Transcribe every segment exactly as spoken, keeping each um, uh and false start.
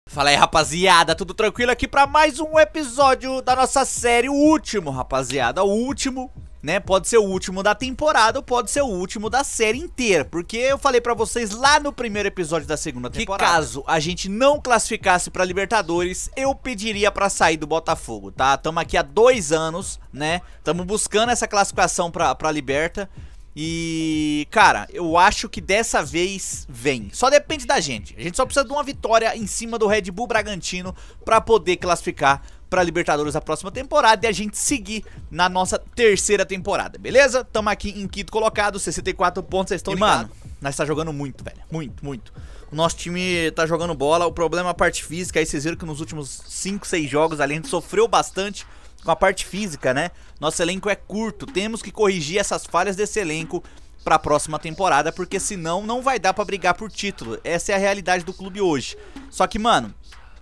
Fala aí, rapaziada, tudo tranquilo aqui pra mais um episódio da nossa série, o último, rapaziada, o último, né, pode ser o último da temporada ou pode ser o último da série inteira, porque eu falei pra vocês lá no primeiro episódio da segunda temporada que caso a gente não classificasse pra Libertadores, eu pediria pra sair do Botafogo, tá? Tamo aqui há dois anos, né, tamo buscando essa classificação pra, pra Liberta. E, cara, eu acho que dessa vez vem. Só depende da gente. A gente só precisa de uma vitória em cima do Red Bull Bragantino pra poder classificar pra Libertadores a próxima temporada e a gente seguir na nossa terceira temporada, beleza? Tamo aqui em quinto colocado, sessenta e quatro pontos, vocês estão ligados. Mano, nós tá jogando muito, velho. Muito, muito. O nosso time tá jogando bola. O problema é a parte física. Aí vocês viram que nos últimos cinco, seis jogos ali a gente sofreu bastante com a parte física, né? Nosso elenco é curto, temos que corrigir essas falhas desse elenco pra próxima temporada, porque senão não vai dar pra brigar por título. Essa é a realidade do clube hoje. Só que, mano,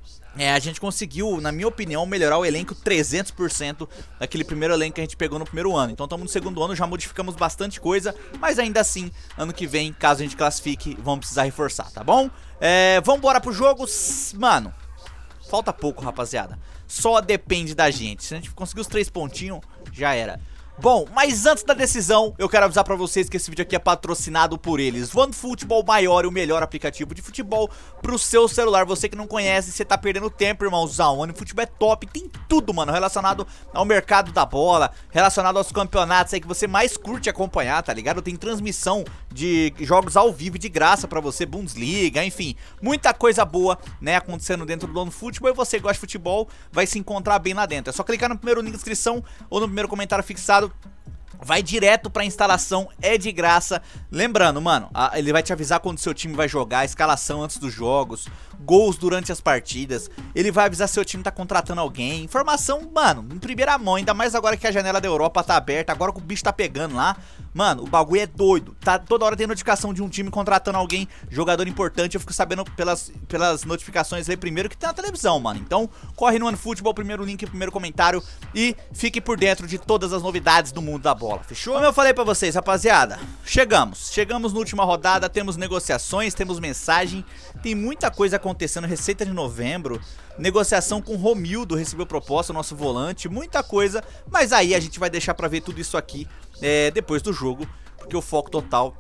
é, a gente conseguiu, na minha opinião, melhorar o elenco trezentos por cento daquele primeiro elenco que a gente pegou no primeiro ano. Então estamos no segundo ano, já modificamos bastante coisa, mas ainda assim, ano que vem, caso a gente classifique, vamos precisar reforçar, tá bom? É, vamos embora pro jogo. Mano, falta pouco, rapaziada. Só depende da gente. Se a gente conseguir os três pontinhos, já era. Bom, mas antes da decisão, eu quero avisar pra vocês que esse vídeo aqui é patrocinado por eles. OneFootball, maior e o melhor aplicativo de futebol pro seu celular. Você que não conhece, você tá perdendo tempo, irmãozão. O OneFootball é top, tem tudo, mano, relacionado ao mercado da bola, relacionado aos campeonatos aí que você mais curte acompanhar, tá ligado? Tem transmissão de jogos ao vivo de graça pra você, Bundesliga, enfim, muita coisa boa, né, acontecendo dentro do OneFootball. E você gosta de futebol, vai se encontrar bem lá dentro. É só clicar no primeiro link de inscrição ou no primeiro comentário fixado. Vai direto pra instalação, é de graça. Lembrando, mano, a, ele vai te avisar quando seu time vai jogar, a escalação antes dos jogos, gols durante as partidas. Ele vai avisar se seu time tá contratando alguém. Informação, mano, em primeira mão, ainda mais agora que a janela da Europa tá aberta, agora que o bicho tá pegando lá. Mano, o bagulho é doido. Tá, toda hora tem notificação de um time contratando alguém, jogador importante. Eu fico sabendo pelas, pelas notificações aí primeiro que tem na televisão, mano. Então, corre no OneFootball, primeiro link, primeiro comentário e fique por dentro de todas as novidades do mundo da bola. Fechou? Como eu falei pra vocês, rapaziada, chegamos, chegamos na última rodada, temos negociações, temos mensagem, tem muita coisa acontecendo, receita de novembro, negociação com o Romildo, recebeu proposta, nosso volante, muita coisa, mas aí a gente vai deixar pra ver tudo isso aqui é, depois do jogo, porque o foco total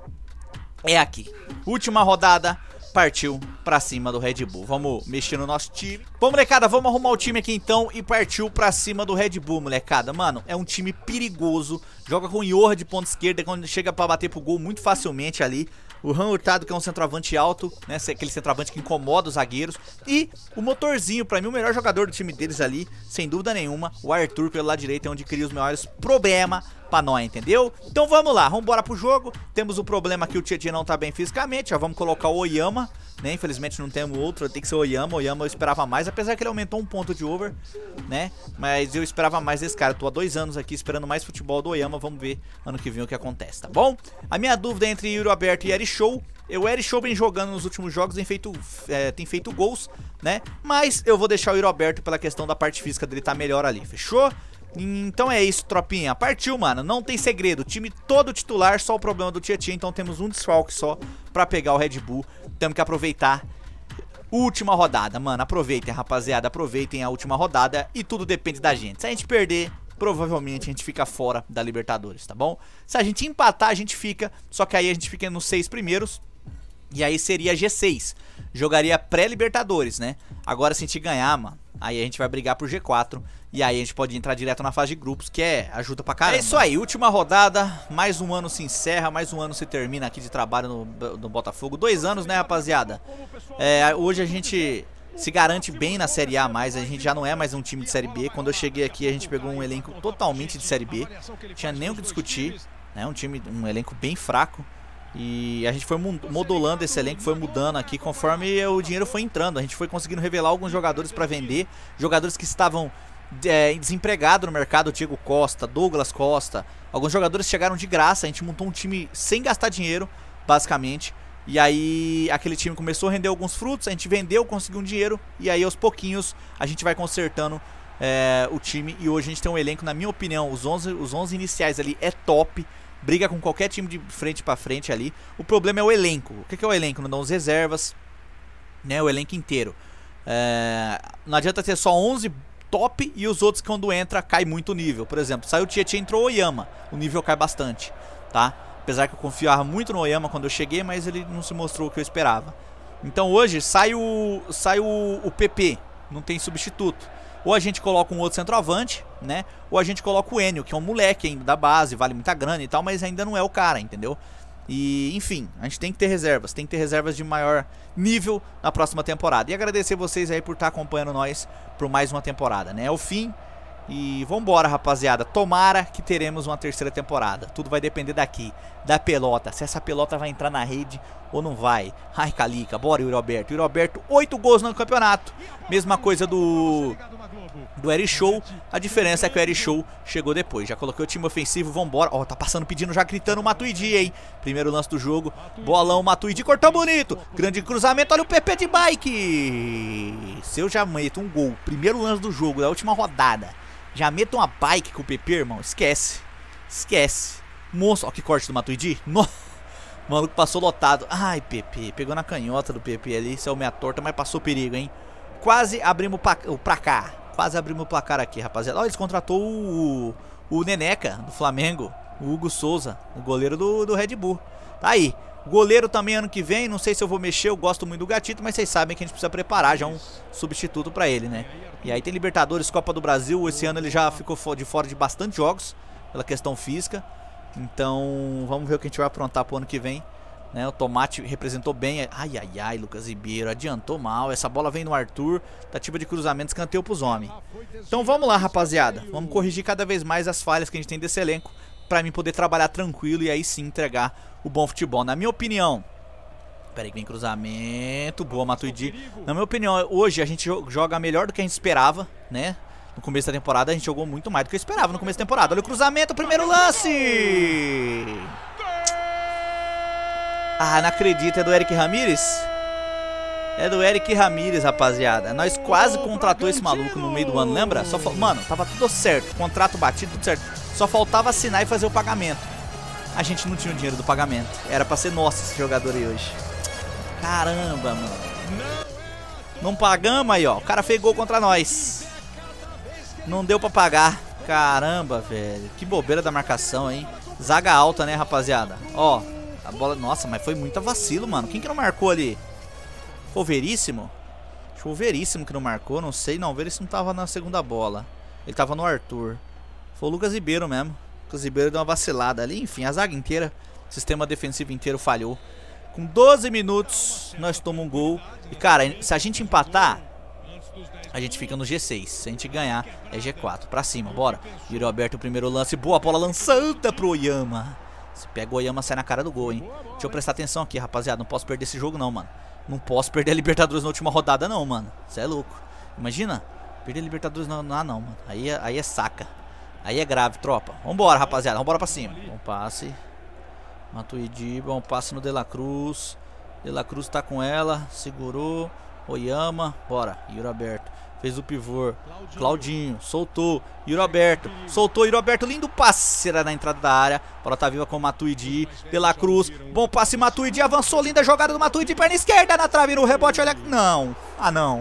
é aqui. Última rodada, partiu pra cima do Red Bull. Vamos mexer no nosso time. Bom, molecada, vamos arrumar o time aqui então e partiu pra cima do Red Bull, molecada. Mano, é um time perigoso. Joga com Iorra de ponta esquerda, quando chega pra bater pro gol muito facilmente ali. O Ran Hurtado, que é um centroavante alto, né, aquele centroavante que incomoda os zagueiros. E o Motorzinho, pra mim o melhor jogador do time deles ali, sem dúvida nenhuma. O Arthur pelo lado direito é onde cria os maiores problemas pra nós, entendeu? Então vamos lá, vamos embora pro jogo. Temos o problema que o Tietchan não tá bem fisicamente, já vamos colocar o Oyama, né? Infelizmente não temos outro, tem que ser o Oyama. O Oyama eu esperava mais, apesar que ele aumentou um ponto de over, né? Mas eu esperava mais desse cara. Eu tô há dois anos aqui esperando mais futebol do Oyama. Vamos ver ano que vem o que acontece, tá bom? A minha dúvida é entre Yuri Alberto e Eri Show. O Eri Show vem jogando nos últimos jogos, tem feito, é, tem feito gols, né? Mas eu vou deixar o Yuri Alberto pela questão da parte física dele tá melhor ali, fechou? Então é isso, tropinha. Partiu, mano. Não tem segredo. Time todo titular, só o problema do Tietchan. Então temos um desfalque só pra pegar o Red Bull. Temos que aproveitar. Última rodada, mano. Aproveitem, rapaziada. Aproveitem a última rodada. E tudo depende da gente. Se a gente perder, provavelmente a gente fica fora da Libertadores, tá bom? Se a gente empatar, a gente fica. Só que aí a gente fica nos seis primeiros. E aí seria G seis. Jogaria pré-Libertadores, né? Agora se a gente ganhar, mano, aí a gente vai brigar pro G quatro. E aí a gente pode entrar direto na fase de grupos, que é ajuda pra caramba. É isso aí, última rodada, mais um ano se encerra, mais um ano se termina aqui de trabalho no, no Botafogo. Dois anos, né, rapaziada? É, hoje a gente se garante bem na Série A mais, a gente já não é mais um time de Série B. Quando eu cheguei aqui a gente pegou um elenco totalmente de Série B, não tinha nem o que discutir, né? Um time, um elenco bem fraco. E a gente foi modulando esse elenco, foi mudando aqui conforme o dinheiro foi entrando. A gente foi conseguindo revelar alguns jogadores pra vender, jogadores que estavam é, desempregados no mercado, Diego Costa, Douglas Costa. Alguns jogadores chegaram de graça, a gente montou um time sem gastar dinheiro, basicamente. E aí aquele time começou a render alguns frutos, a gente vendeu, conseguiu um dinheiro. E aí aos pouquinhos a gente vai consertando é, o time. E hoje a gente tem um elenco, na minha opinião, os onze, os onze iniciais ali é top. Briga com qualquer time de frente pra frente ali. O problema é o elenco. O que é o elenco? Não dão as reservas, né? O elenco inteiro. É, não adianta ter só onze top e os outros quando entra cai muito o nível. Por exemplo, saiu o Tietchan, entrou o Oyama, o nível cai bastante, tá? Apesar que eu confiava muito no Oyama quando eu cheguei, mas ele não se mostrou o que eu esperava. Então hoje sai o, sai o, o P P, não tem substituto. Ou a gente coloca um outro centroavante, né? Ou a gente coloca o Enio, que é um moleque ainda da base, vale muita grana e tal, mas ainda não é o cara, entendeu? E, enfim, a gente tem que ter reservas, tem que ter reservas de maior nível na próxima temporada. E agradecer vocês aí por estar acompanhando nós por mais uma temporada, né? É o fim e vambora, rapaziada. Tomara que teremos uma terceira temporada. Tudo vai depender daqui, da pelota. Se essa pelota vai entrar na rede ou não vai. Ai, Calica, bora, Yuri Alberto. Yuri Alberto, oito gols no campeonato. Mesma coisa do... do Eri Show. A diferença é que o Eri Show chegou depois. Já coloquei o time ofensivo, vambora. Ó, tá passando, pedindo, já gritando o Matuidi, hein? Primeiro lance do jogo. Bolão, Matuidi, cortou bonito. Grande cruzamento, olha o P P de bike. Se eu já meto um gol, primeiro lance do jogo, da última rodada, já meto uma bike com o P P, irmão, esquece. Esquece. Moço, ó que corte do Matuidi. Nossa. O maluco passou lotado. Ai, P P, pegou na canhota do P P ali. Saiu meia torta, mas passou perigo, hein? Quase abrimos o placar. Quase abrimos o placar aqui, rapaziada. Ó, eles contratou o, o Neneca, do Flamengo. O Hugo Souza, o goleiro do, do Red Bull. Tá aí. Goleiro também ano que vem. Não sei se eu vou mexer, eu gosto muito do Gatito, mas vocês sabem que a gente precisa preparar já um substituto pra ele, né? E aí tem Libertadores, Copa do Brasil. Esse ano ele já ficou de fora de bastante jogos, pela questão física. Então, vamos ver o que a gente vai aprontar pro ano que vem, né? O Tomate representou bem. Ai, ai, ai, Lucas Ribeiro, adiantou mal. Essa bola vem no Arthur, tentativa de cruzamento, escanteio pros homens. Então vamos lá, rapaziada. Vamos corrigir cada vez mais as falhas que a gente tem desse elenco, pra mim poder trabalhar tranquilo e aí sim entregar o bom futebol. Na minha opinião... Pera aí que vem cruzamento. Boa, Matuidi. Na minha opinião, hoje a gente joga melhor do que a gente esperava, né? No começo da temporada a gente jogou muito mais do que eu esperava no começo da temporada. Olha o cruzamento, primeiro lance! Ah, não acredito, é do Eric Ramírez? É do Eric Ramírez, rapaziada. Nós quase contratou esse maluco no meio do ano, lembra? Só fa... Mano, tava tudo certo, contrato batido, tudo certo. Só faltava assinar e fazer o pagamento. A gente não tinha o dinheiro do pagamento. Era pra ser nosso esse jogador aí hoje. Caramba, mano. Não pagamos aí, ó. O cara fez gol contra nós. Não deu pra pagar. Caramba, velho. Que bobeira da marcação, hein? Zaga alta, né, rapaziada? Ó, a bola... Nossa, mas foi muita vacilo, mano. Quem que não marcou ali? Foi o Veríssimo? Acho que foi o Veríssimo que não marcou. Não sei, não. O Veríssimo tava na segunda bola. Ele tava no Arthur. Foi o Lucas Ribeiro mesmo. O Lucas Ribeiro deu uma vacilada ali. Enfim, a zaga inteira, o sistema defensivo inteiro falhou. Com doze minutos, nós tomamos um gol. E, cara, se a gente empatar, a gente fica no G seis. Se a gente ganhar, é G quatro. Pra cima, bora. Yuri Alberto, o primeiro lance. Boa bola lançada pro Oyama. Se pega o Oyama, sai na cara do gol, hein? Deixa eu prestar atenção aqui, rapaziada. Não posso perder esse jogo, não, mano. Não posso perder a Libertadores na última rodada, não, mano. Você é louco. Imagina, perder a Libertadores não, não, ah, não, mano. Aí é, aí é saca. Aí é grave, tropa. Vambora, rapaziada. Vambora pra cima. Bom passe. Matuidi, bom passe no De La Cruz. De La Cruz tá com ela. Segurou. Oyama. Bora. Yuri Alberto. Fez o pivô. Claudinho. Soltou. Yuri Alberto. Soltou. Yuri Alberto. Lindo passe. Era na entrada da área. Bola tá viva com o Matuidi. De La Cruz. Bom passe. Matuidi avançou. Linda jogada do Matuidi. Perna esquerda na trave. No rebote. Olha. Não. Ah, não.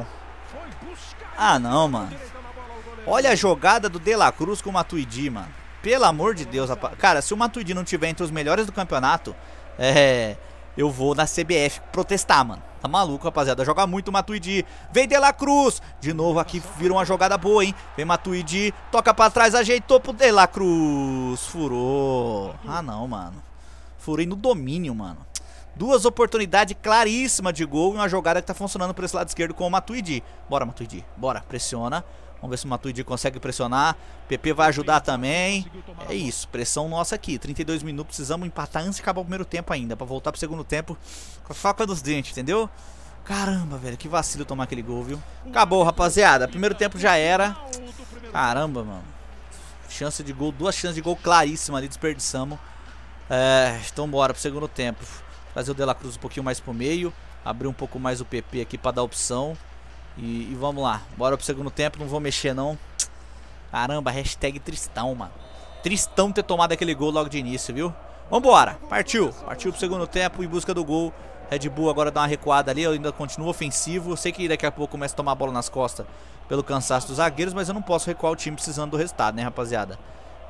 Ah, não, mano. Olha a jogada do De La Cruz com o Matuidi, mano. Pelo amor de Deus, rapaz. Cara, se o Matuidi não tiver entre os melhores do campeonato, é... eu vou na C B F protestar, mano. Tá maluco, rapaziada. Joga muito o Matuidi. Vem De La Cruz. De novo aqui, virou uma jogada boa, hein. Vem Matuidi. Toca pra trás, ajeitou pro De La Cruz. Furou. Ah, não, mano. Furei no domínio, mano. Duas oportunidades claríssimas de gol e uma jogada que tá funcionando por esse lado esquerdo com o Matuidi. Bora, Matuidi. Bora, pressiona. Vamos ver se o Matuidi consegue pressionar. P P vai ajudar também. É isso, pressão nossa aqui. trinta e dois minutos, precisamos empatar antes de acabar o primeiro tempo ainda. Pra voltar pro segundo tempo com a faca dos dentes, entendeu? Caramba, velho, que vacilo tomar aquele gol, viu? Acabou, rapaziada. Primeiro tempo já era. Caramba, mano. Chance de gol, duas chances de gol claríssimas ali, desperdiçamos. É, então bora pro segundo tempo. Trazer o De La Cruz um pouquinho mais pro meio. Abrir um pouco mais o P P aqui pra dar opção. E, e vamos lá, bora pro segundo tempo, não vou mexer não. Caramba, hashtag tristão, mano. Tristão ter tomado aquele gol logo de início, viu? Vambora, partiu, partiu pro segundo tempo em busca do gol. Red Bull agora dá uma recuada ali, eu ainda continuo ofensivo. Eu sei que daqui a pouco começa a tomar a bola nas costas pelo cansaço dos zagueiros, mas eu não posso recuar o time precisando do resultado, né, rapaziada?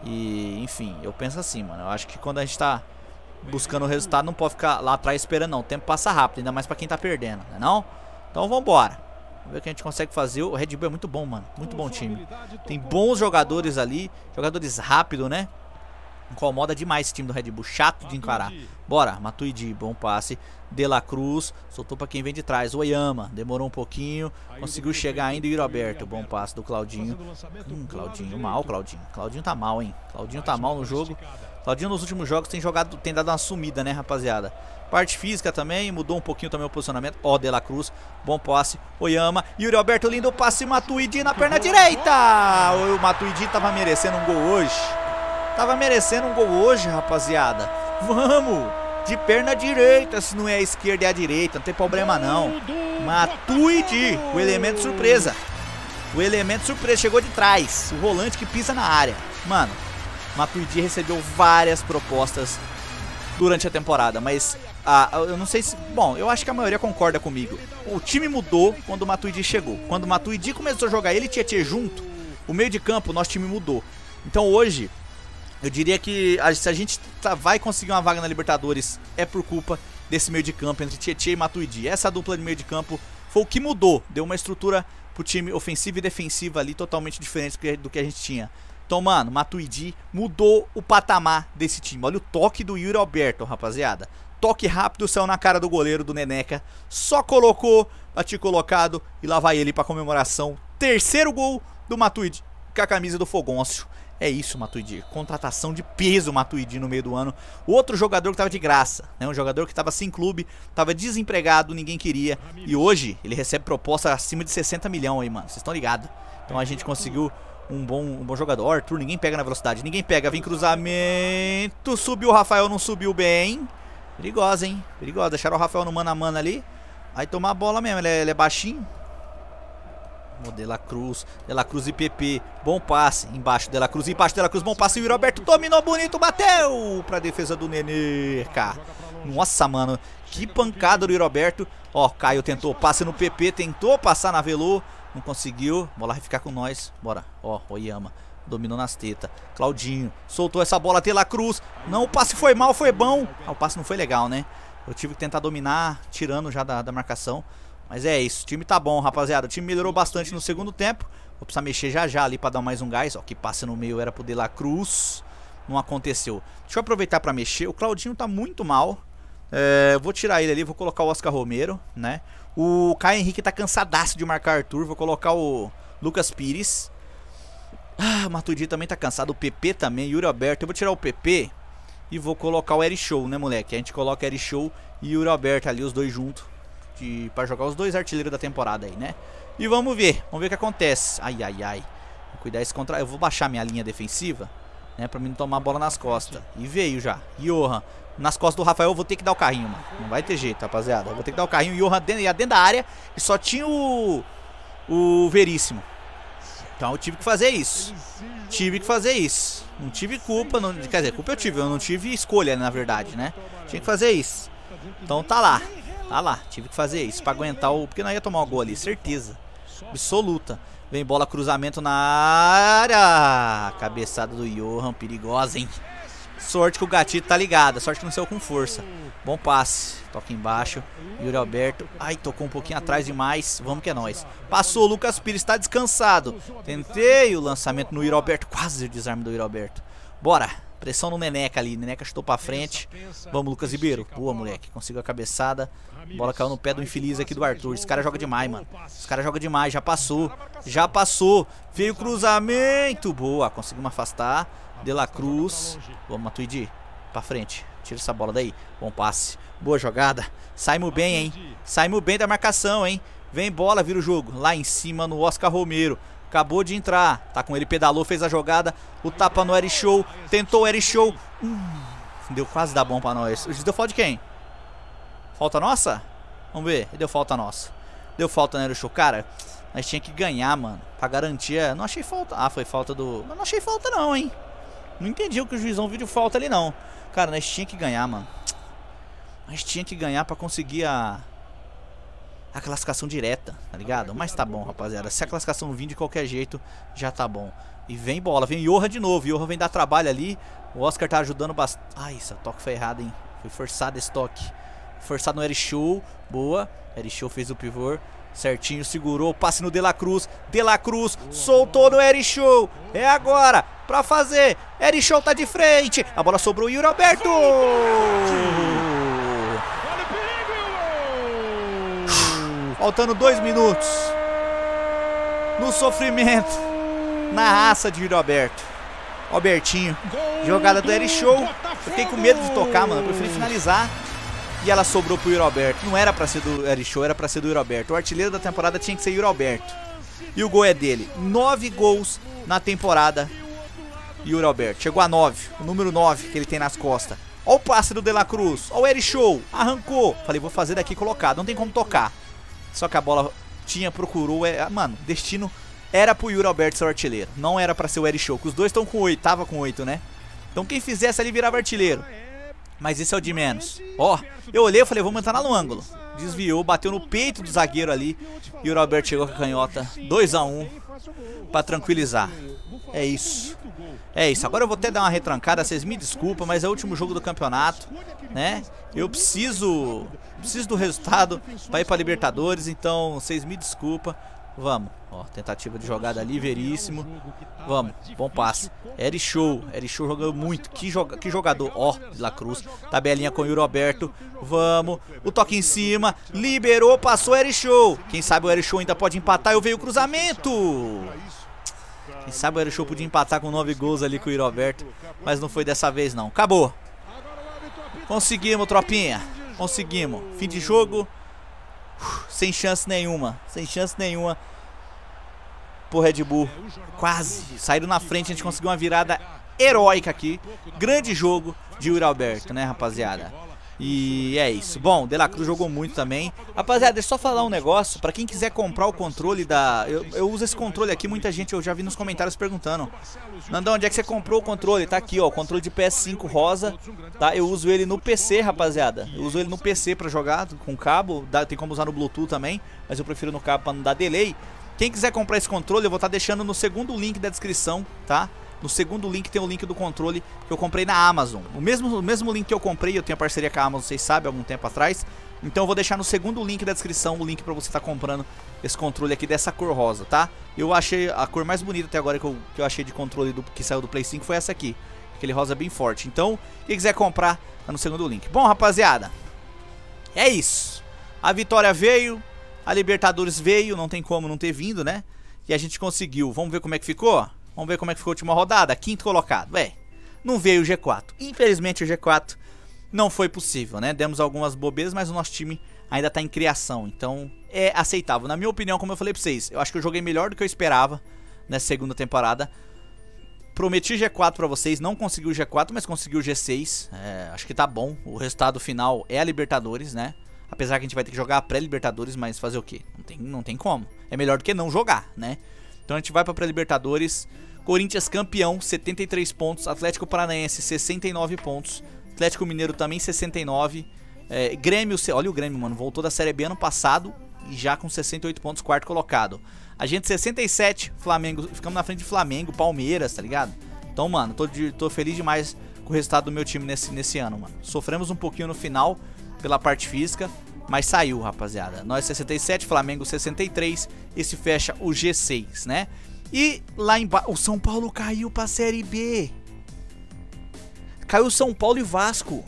E, enfim, eu penso assim, mano. Eu acho que quando a gente tá buscando o resultado, não pode ficar lá atrás esperando, não. O tempo passa rápido, ainda mais pra quem tá perdendo, né não? Então vambora. Vamos ver o que a gente consegue fazer. O Red Bull é muito bom, mano. Muito bom time. Tem bons jogadores ali. Jogadores rápidos, né? Incomoda demais esse time do Red Bull. Chato de encarar. Bora. Matuidi. Bom passe. De La Cruz. Soltou pra quem vem de trás. Oyama. Demorou um pouquinho. Conseguiu chegar ainda. E o Roberto. Bom passe do Claudinho. Hum, Claudinho. Mal, Claudinho. Claudinho tá mal, hein? Claudinho tá mal no jogo. Claudinho nos últimos jogos tem jogado, tem dado uma sumida, né, rapaziada? Parte física também, mudou um pouquinho também o posicionamento. Ó, De La Cruz, bom passe. Oyama, Yuri Alberto, lindo passe. Matuidi na perna direita. O Matuidi tava merecendo um gol hoje. Tava merecendo um gol hoje, rapaziada. Vamos, de perna direita. Se não é a esquerda, é a direita. Não tem problema não. Matuidi, o elemento surpresa. O elemento surpresa, chegou de trás. O volante que pisa na área. Mano, Matuidi recebeu várias propostas durante a temporada, mas ah, eu não sei se... Bom, eu acho que a maioria concorda comigo. O time mudou quando o Matuidi chegou. Quando o Matuidi começou a jogar ele e Tietê junto, o meio de campo, o nosso time mudou. Então hoje, eu diria que a, se a gente tá, vai conseguir uma vaga na Libertadores, é por culpa desse meio de campo entre Tietê e Matuidi. Essa dupla de meio de campo foi o que mudou. Deu uma estrutura pro time ofensiva e defensiva ali totalmente diferente do que a gente tinha. Então, mano, Matuidi mudou o patamar desse time. Olha o toque do Yuri Alberto, rapaziada. Toque rápido, saiu na cara do goleiro do Neneca. Só colocou, bati colocado e lá vai ele pra comemoração. Terceiro gol do Matuidi com a camisa do Fogôncio. É isso, Matuidi. Contratação de peso, Matuidi, no meio do ano. Outro jogador que tava de graça, né? Um jogador que tava sem clube, tava desempregado, ninguém queria. E hoje ele recebe proposta acima de sessenta milhões aí, mano. Vocês estão ligados? Então a gente conseguiu... Um bom, um bom jogador. O Arthur, ninguém pega na velocidade. Ninguém pega. Vem cruzamento. Subiu o Rafael, não subiu bem. Perigosa, hein? Perigosa. Deixaram o Rafael no mano a mano ali. Vai tomar a bola mesmo. Ele é, ele é baixinho. O De La Cruz. De La Cruz e P P. Bom passe. Embaixo. De La Cruz. Embaixo. De La Cruz. Bom passe. E o Roberto dominou bonito. Bateu pra defesa do Neneca. Nossa, mano. Que pancada do Roberto. Ó, Caio tentou. Passe no P P. Tentou passar na Velô. Não conseguiu, bola vai ficar com nós. Bora, ó, Oyama, dominou nas tetas. Claudinho, soltou essa bola, De La Cruz. Não, o passe foi mal, foi bom. Ah, o passe não foi legal, né? Eu tive que tentar dominar, tirando já da, da marcação. Mas é isso, o time tá bom, rapaziada. O time melhorou bastante no segundo tempo. Vou precisar mexer já já ali pra dar mais um gás. Ó, que passe no meio era pro De La Cruz. Não aconteceu. Deixa eu aproveitar pra mexer. O Claudinho tá muito mal. É, vou tirar ele ali, vou colocar o Oscar Romero, né? O Caio Henrique tá cansadaço de marcar Arthur. Vou colocar o Lucas Pires. Ah, o Matuidi também tá cansado. O P P também, Yuri Alberto. Eu vou tirar o P P e vou colocar o Eri Show, né, moleque? A gente coloca Eri Show e Yuri Alberto ali, os dois juntos, de, pra jogar os dois artilheiros da temporada aí, né? E vamos ver, vamos ver o que acontece. Ai, ai, ai. Vou cuidar esse contra... Eu vou baixar minha linha defensiva, né, pra mim não tomar a bola nas costas. E veio já, Johan. Nas costas do Rafael eu vou ter que dar o carrinho, mano. Não vai ter jeito, rapaziada. Eu vou ter que dar o carrinho. O Johan ia dentro da área e só tinha o... O Veríssimo. Então eu tive que fazer isso. Tive que fazer isso. Não tive culpa. Não... Quer dizer, culpa eu tive. Eu não tive escolha, na verdade, né? Tinha que fazer isso. Então tá lá. Tá lá. Tive que fazer isso pra aguentar o... Porque não ia tomar o gol ali. Certeza. Absoluta. Vem bola, cruzamento na área. Cabeçada do Johan. Perigosa, hein? Sorte que o gatito tá ligado. Sorte que não saiu com força. Bom passe. Toca embaixo. Yuri Alberto. Ai, tocou um pouquinho atrás demais. Vamos que é nóis. Passou. O Lucas Pires tá descansado. Tentei o lançamento no Yuri Alberto. Quase o desarme do Yuri Alberto. Bora. Pressão no Neneca ali. Neneca chutou pra frente. Vamos, Lucas Ribeiro. Boa, moleque. Conseguiu a cabeçada. Bola caiu no pé do infeliz aqui do Arthur. Esse cara joga demais, mano. Esse cara joga demais. Já passou. Já passou. Veio o cruzamento. Boa. Conseguimos afastar. De La Cruz. Vamos, Matuidi. Pra frente. Tira essa bola daí. Bom passe. Boa jogada. Saímos bem, hein? Saímos bem da marcação, hein? Vem bola, vira o jogo. Lá em cima no Oscar Romero. Acabou de entrar. Tá com ele, pedalou, fez a jogada. O tapa no Eri Show. Tentou o Eri Show. Hum, deu quase dar bom pra nós. O juiz deu falta de quem? Falta nossa? Vamos ver. Deu falta nossa. Deu falta no Eri Show. Cara, nós tinha que ganhar, mano. Pra garantir. Não achei falta. Ah, foi falta do... Mas não achei falta não, hein? Não entendi o que o juizão viu de falta ali, não. Cara, nós tinha que ganhar, mano. A gente tinha que ganhar pra conseguir a... a classificação direta, tá ligado? Mas tá bom, rapaziada. Se a classificação vir de qualquer jeito, já tá bom. E vem bola, vem Johan de novo. Johan vem dar trabalho ali. O Oscar tá ajudando bastante. Ai, esse toque foi errado, hein? Foi forçado esse toque. Forçado no Erichou. Boa. Erichou fez o pivô. Certinho, segurou. Passe no De La Cruz. De La Cruz soltou no Erichou. É agora pra fazer. Erichou tá de frente. A bola sobrou. Yuri Alberto. Faltando dois minutos. No sofrimento. Na raça de Yuri Alberto. Albertinho. Jogada do Erichou. Eu fiquei com medo de tocar, mano. Eu preferi finalizar. E ela sobrou pro Yuri Alberto. Não era pra ser do Erichou, era pra ser do Yuri Alberto. O artilheiro da temporada tinha que ser Yuri Alberto. E o gol é dele. Nove gols na temporada. Yuri Alberto. Chegou a nove. O número nove que ele tem nas costas. Olha o passe do De La Cruz. Olha o Erichou. Arrancou. Falei, vou fazer daqui colocado. Não tem como tocar. Só que a bola tinha, procurou. É, mano, destino era pro Yuri Alberto ser o artilheiro. Não era pra ser o Erichou. Os dois estão com oito. Tava com oito, né? Então quem fizesse ali virava artilheiro. Mas esse é o de menos. Ó, eu olhei e falei, vamos entrar lá no ângulo. Desviou, bateu no peito do zagueiro ali. E o Roberto chegou com a canhota. dois a um pra tranquilizar. É isso. É isso. Agora eu vou até dar uma retrancada. Vocês me desculpam, mas é o último jogo do campeonato, né? Eu preciso Preciso do resultado pra ir pra Libertadores. Então, vocês me desculpam. Vamos. Ó, tentativa de jogada ali, veríssimo. Vamos, bom passe. Erichou, Erichou jogando muito. Que, joga, que jogador, ó, De La Cruz. Tabelinha com o Yuri Alberto. Vamos, o toque em cima. Liberou, passou Erichou. Quem sabe o Erichou ainda pode empatar. Eu veio o cruzamento. Quem sabe o Erichou podia empatar com nove gols ali com o Yuri Alberto. Mas não foi dessa vez não. Acabou. Conseguimos, tropinha. Conseguimos. Fim de jogo. Sem chance nenhuma. Sem chance nenhuma pro Red Bull. Quase. Saíram na frente. A gente conseguiu uma virada heróica aqui. Grande jogo de Yuri Alberto, né, rapaziada? E é isso. Bom, De La Cruz jogou muito também. Rapaziada, deixa eu só falar um negócio. Pra quem quiser comprar o controle da... Eu, eu uso esse controle aqui. Muita gente, eu já vi nos comentários perguntando: Nandão, onde é que você comprou o controle? Tá aqui, ó. O controle de P S cinco rosa. Tá? Eu uso ele no P C, rapaziada. Eu uso ele no P C pra jogar com cabo. Dá, tem como usar no Bluetooth também. Mas eu prefiro no cabo pra não dar delay. Quem quiser comprar esse controle, eu vou estar deixando no segundo link da descrição, tá? No segundo link tem o link do controle que eu comprei na Amazon. O mesmo, o mesmo link que eu comprei, eu tenho parceria com a Amazon, vocês sabem, há algum tempo atrás. Então eu vou deixar no segundo link da descrição o link pra você estar comprando esse controle aqui dessa cor rosa, tá? Eu achei a cor mais bonita até agora que eu, que eu achei de controle do, que saiu do Play cinco foi essa aqui. Aquele rosa bem forte. Então, quem quiser comprar, tá no segundo link. Bom, rapaziada, é isso. A vitória veio, a Libertadores veio, não tem como não ter vindo, né? E a gente conseguiu. Vamos ver como é que ficou? Vamos ver como é que ficou a última rodada. Quinto colocado. É, não veio o G quatro. Infelizmente o G quatro não foi possível, né? Demos algumas bobeiras, mas o nosso time ainda tá em criação. Então é aceitável. Na minha opinião, como eu falei pra vocês, eu acho que eu joguei melhor do que eu esperava nessa segunda temporada. Prometi G quatro pra vocês, não consegui o G quatro, mas consegui o G seis. É, acho que tá bom. O resultado final é a Libertadores, né? Apesar que a gente vai ter que jogar a pré-Libertadores, mas fazer o quê? Não tem, não tem como. É melhor do que não jogar, né? Então a gente vai pra pré-Libertadores. Corinthians campeão, setenta e três pontos. Atlético Paranaense, sessenta e nove pontos. Atlético Mineiro também, sessenta e nove. É, Grêmio, olha o Grêmio, mano. Voltou da Série B ano passado e já com sessenta e oito pontos, quarto colocado. A gente, sessenta e sete. Flamengo, ficamos na frente de Flamengo, Palmeiras, tá ligado? Então, mano, tô, de, tô feliz demais com o resultado do meu time nesse, nesse ano, mano. Sofremos um pouquinho no final pela parte física, mas saiu, rapaziada. Nós sessenta e sete, Flamengo sessenta e três. Esse fecha o G seis, né? E lá embaixo, o São Paulo caiu pra Série B. Caiu São Paulo e Vasco.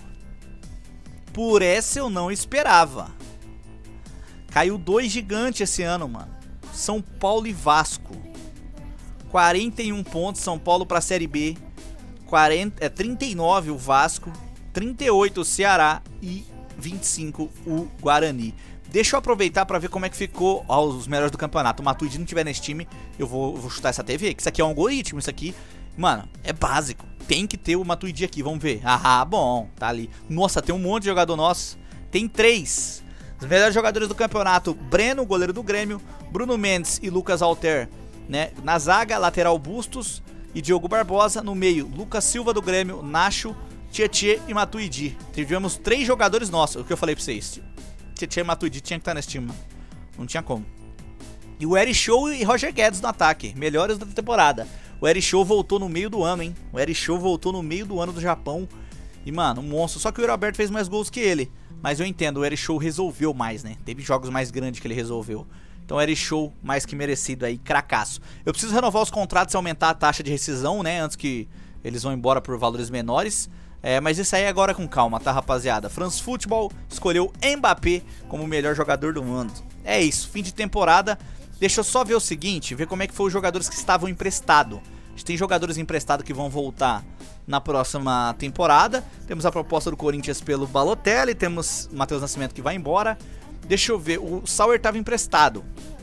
Por essa eu não esperava. Caiu dois gigantes esse ano, mano. São Paulo e Vasco. quarenta e um pontos, São Paulo pra Série B. quarenta, é, trinta e nove o Vasco. trinta e oito o Ceará e vinte e cinco o Guarani. Deixa eu aproveitar pra ver como é que ficou, ó, os melhores do campeonato. O Matuidi não tiver nesse time, eu vou, eu vou chutar essa T V, que isso aqui é um algoritmo, isso aqui, mano, é básico. Tem que ter o Matuidi aqui, vamos ver. Ah, bom, tá ali. Nossa, tem um monte de jogador nosso. Tem três. Os melhores jogadores do campeonato: Breno, goleiro do Grêmio, Bruno Mendes e Lucas Alter, né? Na zaga, lateral Bustos e Diogo Barbosa. No meio, Lucas Silva do Grêmio, Nacho, Tietê e Matuidi. Tivemos três jogadores nossos, o que eu falei pra vocês. Tietê e Matuidi tinha que estar nesse time, mano. Não tinha como. E o Eric Show e Roger Guedes no ataque, melhores da temporada. O Eric Show voltou no meio do ano, hein? O Eric Show voltou no meio do ano do Japão. E, mano, um monstro. Só que o Yuri Alberto fez mais gols que ele. Mas eu entendo, o Eric Show resolveu mais, né? Teve jogos mais grandes que ele resolveu. Então o Eric Show, mais que merecido aí, cracaço. Eu preciso renovar os contratos e aumentar a taxa de rescisão, né? Antes que eles vão embora por valores menores. É, mas isso aí é agora com calma, tá, rapaziada? France Football escolheu Mbappé como o melhor jogador do mundo. É isso, fim de temporada. Deixa eu só ver o seguinte, ver como é que foi os jogadores que estavam emprestados. A gente tem jogadores emprestados que vão voltar na próxima temporada. Temos a proposta do Corinthians pelo Balotelli, temos o Matheus Nascimento que vai embora. Deixa eu ver, o Sauer estava emprestado.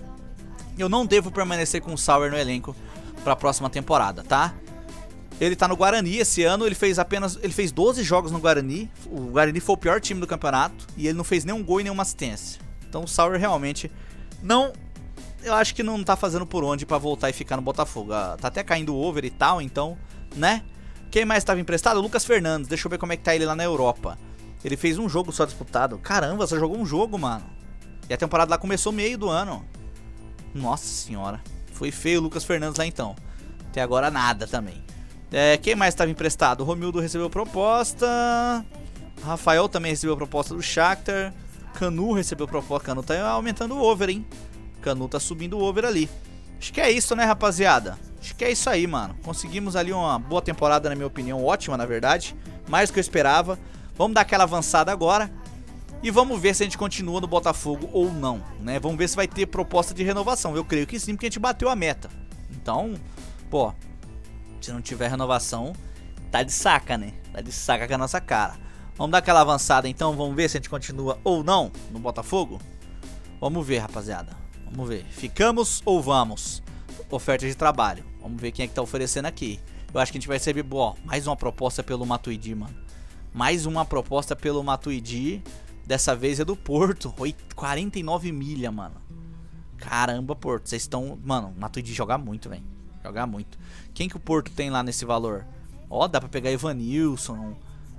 Eu não devo permanecer com o Sauer no elenco para a próxima temporada, tá? Ele tá no Guarani esse ano, ele fez apenas, ele fez doze jogos no Guarani. O Guarani foi o pior time do campeonato e ele não fez nenhum gol e nenhuma assistência. Então o Sauer realmente não... Eu acho que não tá fazendo por onde pra voltar e ficar no Botafogo. Ah, tá até caindo o over e tal, então, né? Quem mais tava emprestado? Lucas Fernandes. Deixa eu ver como é que tá ele lá na Europa. Ele fez um jogo só disputado. Caramba, só jogou um jogo, mano. E a temporada lá começou meio do ano. Nossa senhora. Foi feio o Lucas Fernandes lá então. Até agora nada também. É, quem mais tava emprestado? O Romildo recebeu proposta. Rafael também recebeu proposta do Shakhtar. Canu recebeu proposta. Canu tá aumentando o over, hein? Canu tá subindo o over ali. Acho que é isso, né, rapaziada? Acho que é isso aí, mano. Conseguimos ali uma boa temporada, na minha opinião. Ótima, na verdade. Mais do que eu esperava. Vamos dar aquela avançada agora. E vamos ver se a gente continua no Botafogo ou não, né? Vamos ver se vai ter proposta de renovação. Eu creio que sim, porque a gente bateu a meta. Então, pô, se não tiver renovação, tá de saca, né? Tá de saca com a nossa cara. Vamos dar aquela avançada então. Vamos ver se a gente continua ou não no Botafogo. Vamos ver, rapaziada. Vamos ver, ficamos ou vamos? Oferta de trabalho. Vamos ver quem é que tá oferecendo aqui. Eu acho que a gente vai receber, ó, mais uma proposta pelo Matuidi, mano. Mais uma proposta pelo Matuidi. Dessa vez é do Porto. quarenta e nove milha, mano. Caramba, Porto, vocês estão... Mano, o Matuidi joga muito, velho. Joga muito. Quem que o Porto tem lá nesse valor? Ó, dá pra pegar Evanilson.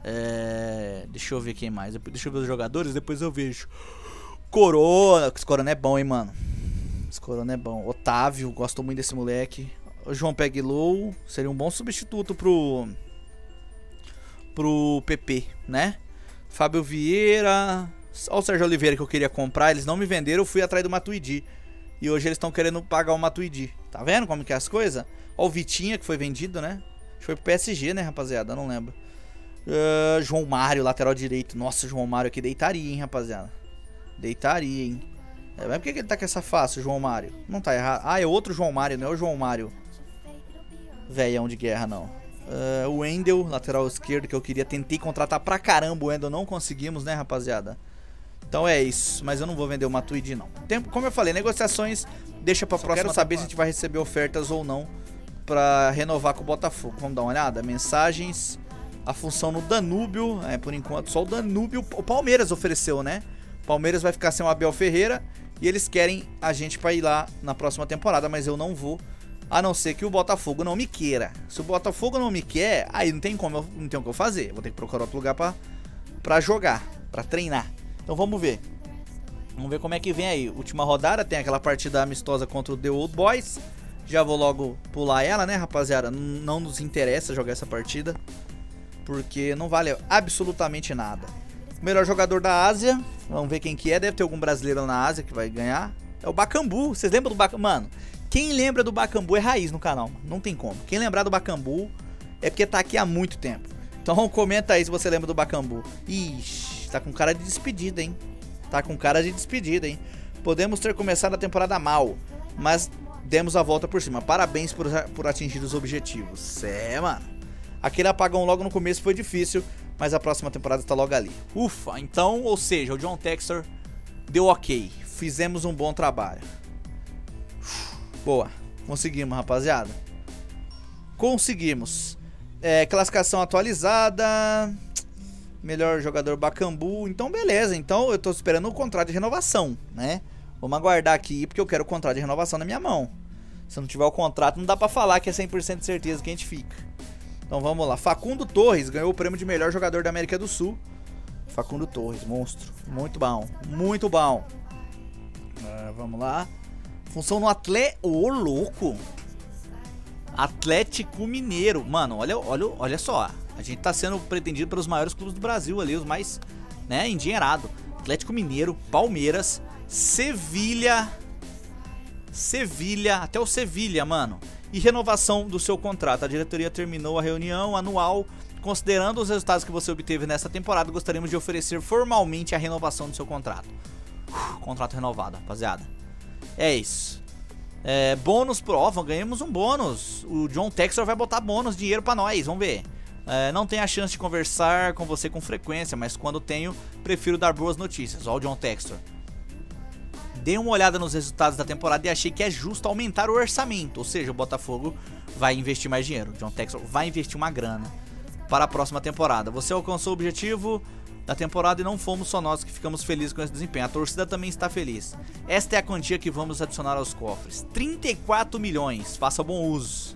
É... Deixa eu ver quem mais. Deixa eu ver os jogadores, depois eu vejo. Corona. Esse Corona é bom, hein, mano. Esse Corona é bom. Otávio, gosto muito desse moleque. O João Peglow seria um bom substituto pro Pro P P, né? Fábio Vieira. Olha o Sérgio Oliveira que eu queria comprar. Eles não me venderam, eu fui atrás do Matuidi. E hoje eles estão querendo pagar o Matuidi. Tá vendo como que é as coisas? Olha o Vitinha que foi vendido, né? Acho que foi pro P S G, né, rapaziada? Eu não lembro. uh, João Mário, lateral direito. Nossa, João Mário aqui deitaria, hein, rapaziada. Deitaria, hein. É, mas por que ele tá com essa face, o João Mário? Não tá errado. Ah, é outro João Mário, não é o João Mário velhão de guerra, não. uh, O Wendel, lateral esquerdo, que eu queria. Tentei contratar pra caramba o Wendel, não conseguimos, né, rapaziada? Então é isso, mas eu não vou vender o Matuidi, não. Tempo, como eu falei, negociações deixa pra Só próxima saber se a gente vai receber ofertas ou não pra renovar com o Botafogo. Vamos dar uma olhada? Mensagens. A função no Danúbio, é, por enquanto só o Danúbio. O Palmeiras ofereceu, né? O Palmeiras vai ficar sem o Abel Ferreira e eles querem a gente pra ir lá na próxima temporada, mas eu não vou, a não ser que o Botafogo não me queira. Se o Botafogo não me quer, aí não tem como, eu, não tem o que eu fazer. Vou ter que procurar outro lugar pra, pra jogar, pra treinar. Então vamos ver. Vamos ver como é que vem aí. Última rodada, tem aquela partida amistosa contra o The Old Boys. Já vou logo pular ela, né, rapaziada? Não nos interessa jogar essa partida, porque não vale absolutamente nada. O melhor jogador da Ásia, vamos ver quem que é. Deve ter algum brasileiro na Ásia que vai ganhar. É o Bakambu. Vocês lembram do Bakambu? Mano, quem lembra do Bakambu é raiz no canal. Não tem como. Quem lembrar do Bakambu é porque tá aqui há muito tempo. Então comenta aí se você lembra do Bakambu. Ixi, tá com cara de despedida, hein? Tá com cara de despedida, hein? Podemos ter começado a temporada mal, mas demos a volta por cima. Parabéns por, por atingir os objetivos. É, mano. Aquele apagão logo no começo foi difícil, mas a próxima temporada tá logo ali. Ufa, então, ou seja, o John Textor deu ok. Fizemos um bom trabalho. Boa, conseguimos, rapaziada. Conseguimos. É, classificação atualizada. Melhor jogador Bakambu. Então beleza, então eu tô esperando o contrato de renovação, né? Vamos aguardar aqui, porque eu quero o contrato de renovação na minha mão. Se não tiver o contrato, não dá pra falar que é cem por cento de certeza que a gente fica. Então vamos lá. Facundo Torres ganhou o prêmio de melhor jogador da América do Sul. Facundo Torres, monstro. Muito bom, muito bom. Uh, vamos lá. Função no Atlético. Ô, louco. Atlético Mineiro. Mano, olha, olha, olha só. A gente tá sendo pretendido pelos maiores clubes do Brasil ali, os mais, né, endinheirado. Atlético Mineiro, Palmeiras, Sevilha. Sevilha, até o Sevilha, mano. E renovação do seu contrato. A diretoria terminou a reunião anual. Considerando os resultados que você obteve nessa temporada, gostaríamos de oferecer formalmente a renovação do seu contrato. Uf, contrato renovado, rapaziada. É isso. É, bônus pro... Ó, ganhamos um bônus. O John Textor vai botar bônus, dinheiro pra nós, vamos ver. É, não tenho a chance de conversar com você com frequência, mas quando tenho, prefiro dar boas notícias. Ó o John Textor. Dei uma olhada nos resultados da temporada e achei que é justo aumentar o orçamento. Ou seja, o Botafogo vai investir mais dinheiro. O John Textor vai investir uma grana para a próxima temporada. Você alcançou o objetivo da temporada e não fomos só nós que ficamos felizes com esse desempenho. A torcida também está feliz. Esta é a quantia que vamos adicionar aos cofres. trinta e quatro milhões. Faça bom uso.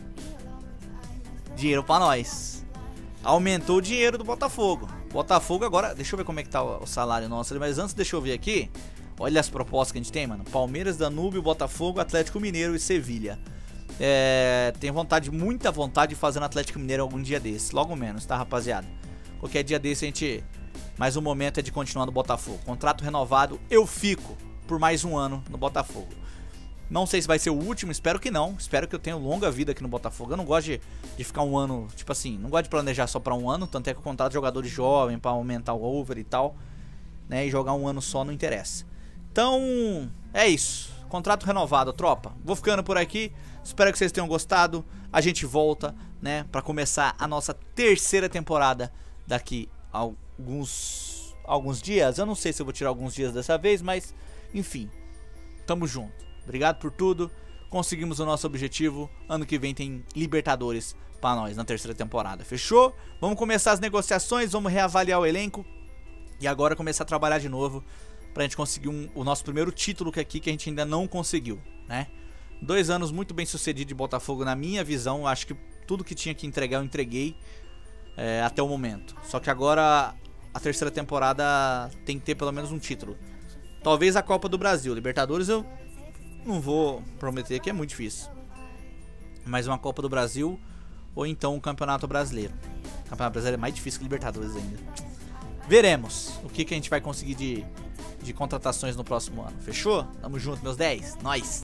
Dinheiro para nós. Aumentou o dinheiro do Botafogo. Botafogo agora... Deixa eu ver como é que tá o salário nosso. Mas antes deixa eu ver aqui. Olha as propostas que a gente tem, mano. Palmeiras, Danúbio, Botafogo, Atlético Mineiro e Sevilha. É, tenho vontade, muita vontade de fazer no Atlético Mineiro algum dia desse. Logo menos, tá, rapaziada? Qualquer dia desse a gente... Mas o momento é de continuar no Botafogo. Contrato renovado, eu fico por mais um ano no Botafogo. Não sei se vai ser o último, espero que não. Espero que eu tenha longa vida aqui no Botafogo. Eu não gosto de, de ficar um ano, tipo assim, não gosto de planejar só pra um ano. Tanto é que eu contrato jogador jovem pra aumentar o over e tal, né? E jogar um ano só não interessa. Então, é isso. Contrato renovado, tropa. Vou ficando por aqui. Espero que vocês tenham gostado. A gente volta, né, pra começar a nossa terceira temporada daqui a alguns, alguns dias. Eu não sei se eu vou tirar alguns dias dessa vez, mas, enfim. Tamo junto. Obrigado por tudo. Conseguimos o nosso objetivo. Ano que vem tem Libertadores pra nós na terceira temporada. Fechou? Vamos começar as negociações. Vamos reavaliar o elenco. E agora começar a trabalhar de novo pra gente conseguir um, o nosso primeiro título que aqui que a gente ainda não conseguiu, né? Dois anos muito bem sucedidos de Botafogo na minha visão. Acho que tudo que tinha que entregar eu entreguei é, até o momento. Só que agora a terceira temporada tem que ter pelo menos um título. Talvez a Copa do Brasil. Libertadores eu não vou prometer que é muito difícil. Mas uma Copa do Brasil ou então um Campeonato Brasileiro. O Campeonato Brasileiro é mais difícil que Libertadores ainda. Veremos o que, que a gente vai conseguir de, de contratações no próximo ano. Fechou? Tamo junto, meus dez. Nós.